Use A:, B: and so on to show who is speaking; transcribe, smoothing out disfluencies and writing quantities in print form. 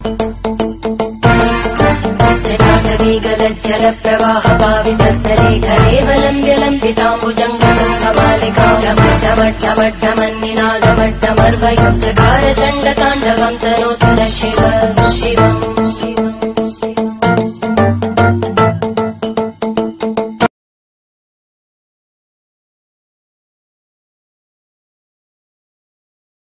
A: जल प्रवाह पावितस्तरे घलेवलम्ब्यलम्बिताम्बुजङ्गमालिकामड्डमड्डमड्डमन्निनादमड्डमर्वयं चकार चण्डताण्डवं तनोतु न शिव शिव